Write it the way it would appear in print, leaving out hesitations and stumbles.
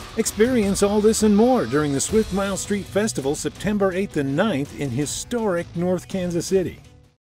Experience all this and more during the Swift Mile Street Festival September 8th and 9th in historic North Kansas City.